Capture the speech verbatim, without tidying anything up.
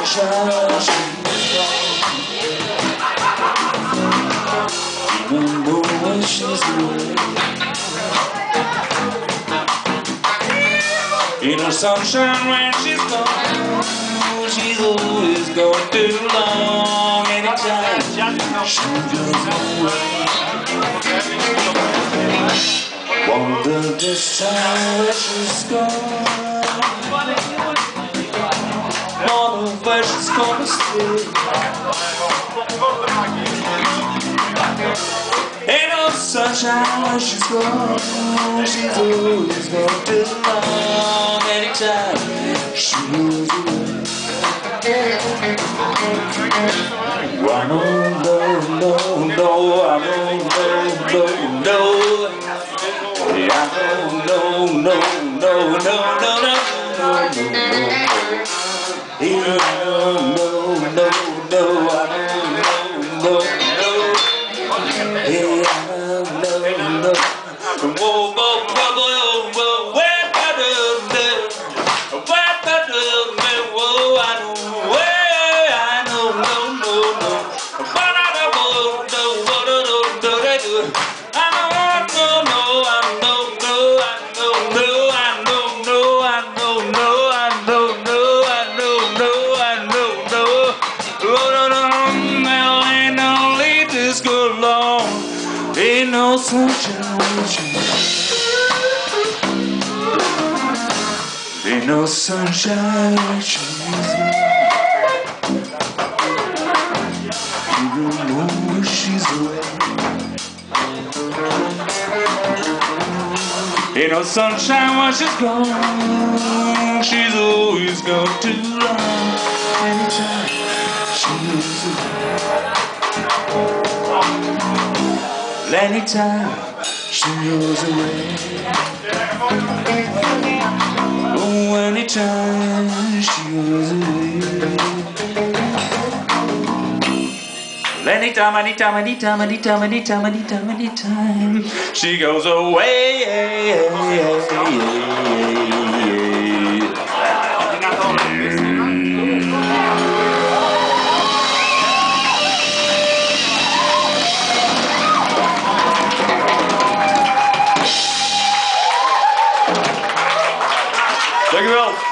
sunshine, she's gone. Remember when she's away. Ain't no sunshine when she's gone. She's always gone too long. Anytime she goes away. Wonder this time where she's gone. Wonder where she's gonna stay. Ain't no sunshine when she's gone. She's always gone too long. Anytime she goes away. I don't know, no, no, I don't know, no, no. I don't know, no, no, no, no, no, no, no, no. I don't know, no, no, I don't know, no, no. I don't know, no. Whoa, whoa, whoa, whoa, whoa, where I don't know, where I don't know, whoa, I don't, where I know, no, no, no, but I don't know, no, what I don't know, they do. I don't know, no, I know, no, I know, no, I know, no, I know, no, I know, no, I know, no, I know, no. Oh, no, no, no, ain't no leave this girl alone. Ain't no sunshine when she's Ain't no sunshine when she's You don't know where she's away. Ain't no sunshine when she's gone. She's always gone too long. Anytime she goes away. Anytime she goes away. Oh, anytime she goes away. Anytime, anytime, anytime, anytime, anytime, anytime, anytime she goes away. Thank you wel.